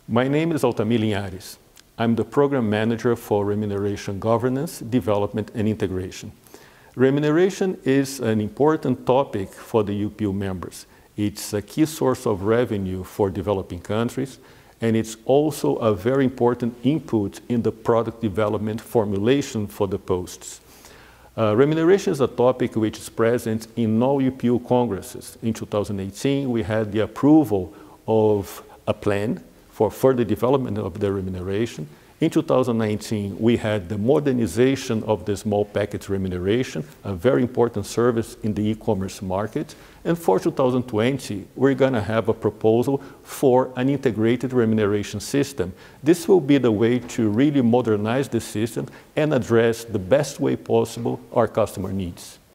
My name is Altamir Linhares. I'm the Program Manager for Remuneration Governance, Development and Integration. Remuneration is an important topic for the UPU members. It's a key source of revenue for developing countries, and it's also a very important input in the product development formulation for the posts. Remuneration is a topic which is present in all UPU congresses. In 2018, we had the approval of a plan for further development of the remuneration. In 2019, we had the modernization of the small package remuneration, a very important service in the e-commerce market. And for 2020, we're going to have a proposal for an integrated remuneration system. This will be the way to really modernize the system and address the best way possible our customer needs.